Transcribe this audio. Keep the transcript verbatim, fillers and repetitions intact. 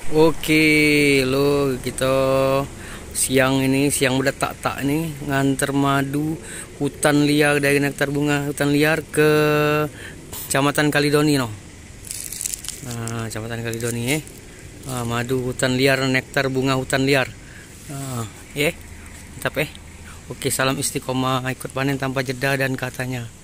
Oke, lo kita siang ini siang udah tak tak nih nganter madu hutan liar dari nektar bunga hutan liar ke Kecamatan Kalidoni no. Nah, Kecamatan Kalidoni eh. Ah, madu hutan liar nektar bunga hutan liar. Ah, eh. Mantap eh. Oke, salam istiqomah ikut panen tanpa jeda dan katanya.